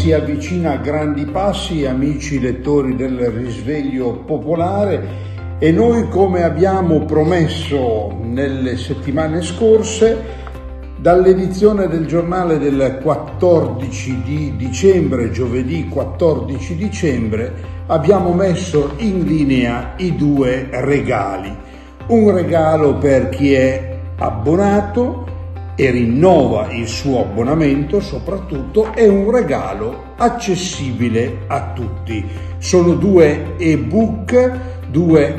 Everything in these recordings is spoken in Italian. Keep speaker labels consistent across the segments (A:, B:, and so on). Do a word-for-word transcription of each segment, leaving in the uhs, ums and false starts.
A: si avvicina a grandi passi, amici lettori del Risveglio Popolare, e noi, come abbiamo promesso nelle settimane scorse, dall'edizione del giornale del quattordici di dicembre, giovedì quattordici dicembre, abbiamo messo in linea i due regali. Un regalo per chi è abbonato e rinnova il suo abbonamento soprattutto, è un regalo accessibile a tutti. Sono due ebook, due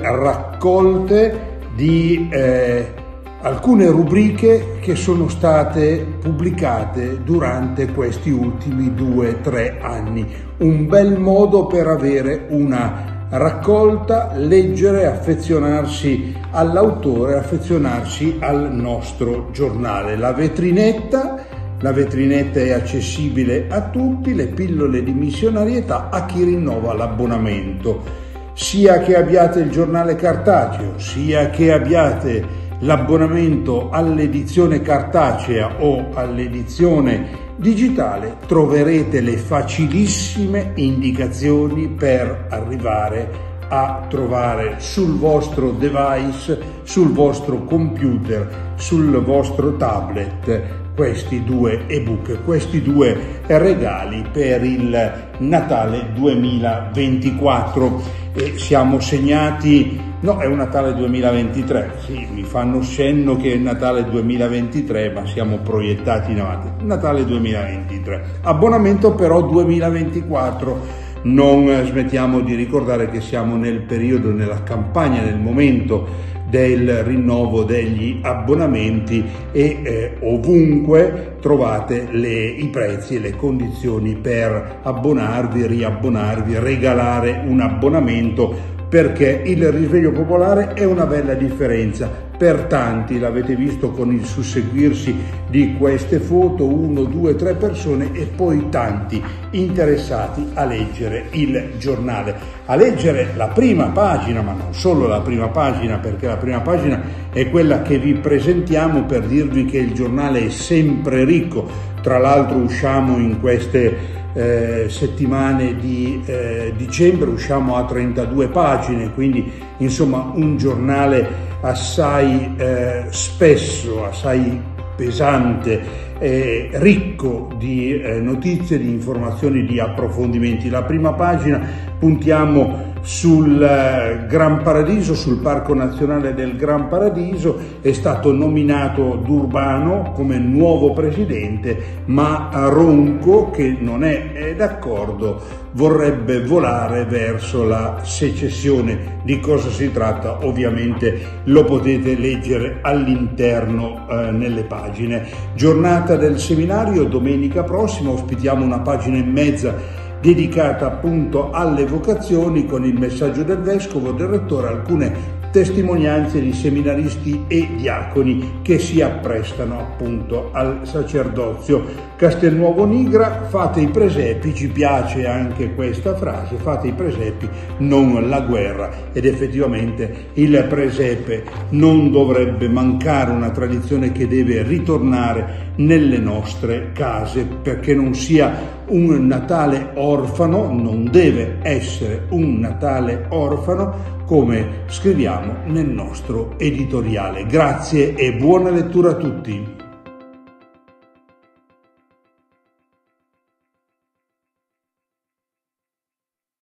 A: raccolte di eh, alcune rubriche che sono state pubblicate durante questi ultimi due o tre anni. Un bel modo per avere una raccolta, leggere, affezionarsi all'autore, affezionarsi al nostro giornale. La vetrinetta, la vetrinetta è accessibile a tutti, le pillole di missionarietà a chi rinnova l'abbonamento. Sia che abbiate il giornale cartaceo, sia che abbiate l'abbonamento all'edizione cartacea o all'edizione digitale, troverete le facilissime indicazioni per arrivare a trovare sul vostro device, sul vostro computer, sul vostro tablet questi due ebook, questi due regali per il Natale duemilaventiquattro. E siamo segnati, no, è un Natale duemilaventitré, sì, mi fanno cenno che è Natale duemilaventitré, ma siamo proiettati in avanti. Natale duemilaventitré, abbonamento però duemilaventiquattro. Non smettiamo di ricordare che siamo nel periodo, nella campagna, nel momento del rinnovo degli abbonamenti e eh, ovunque trovate le, i prezzi e le condizioni per abbonarvi, riabbonarvi, regalare un abbonamento, perché il Risveglio Popolare è una bella differenza. Per tanti, l'avete visto con il susseguirsi di queste foto, uno, due, tre persone e poi tanti interessati a leggere il giornale, a leggere la prima pagina, ma non solo la prima pagina, perché la prima pagina è quella che vi presentiamo per dirvi che il giornale è sempre ricco. Tra l'altro usciamo in queste Eh, settimane di eh, dicembre, usciamo a trentadue pagine, quindi insomma un giornale assai eh, spesso, assai pesante, eh, ricco di eh, notizie, di informazioni, di approfondimenti. La prima pagina puntiamo sul eh, Gran Paradiso, sul Parco Nazionale del Gran Paradiso. È stato nominato D'Urbano come nuovo presidente, ma Ronco, che non è, è d'accordo, vorrebbe volare verso la secessione. Di cosa si tratta? Ovviamente lo potete leggere all'interno eh, nelle pagine. Giornata del seminario, domenica prossima ospitiamo una pagina e mezza dedicata appunto alle vocazioni, con il messaggio del vescovo, del rettore, alcune testimonianze di seminaristi e diaconi che si apprestano appunto al sacerdozio. Castelnuovo Nigra, fate i presepi, ci piace anche questa frase, fate i presepi, non la guerra, ed effettivamente il presepe non dovrebbe mancare, una tradizione che deve ritornare nelle nostre case, perché non sia un Natale orfano, non deve essere un Natale orfano, come scriviamo nel nostro editoriale. Grazie e buona lettura a tutti.